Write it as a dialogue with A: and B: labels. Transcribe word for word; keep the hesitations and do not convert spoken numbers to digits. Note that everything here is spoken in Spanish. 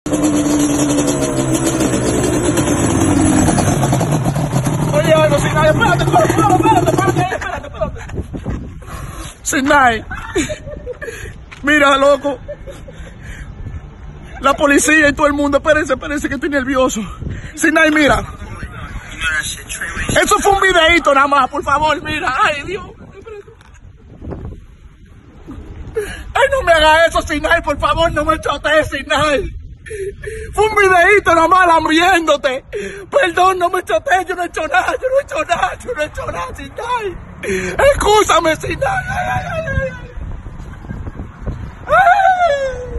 A: Oye, algo, Sinai, espérate, espérate, espérate, espérate, espérate, espérate. Sinai, mira, loco. La policía y todo el mundo, espérense, espérense que estoy nervioso. Sinai, mira. Eso fue un videíto nada más, por favor, mira. Ay, Dios. Ay, no me haga eso, Sinai, por favor, no me chotees, Sinai. Fue un videíto nada más lambiéndote. Perdón, no me chotees, yo no he hecho nada, yo no he hecho nada, yo no he hecho nada, Sinai. Excúsame, Sinai. Ay, ay, ay, ay. Ay.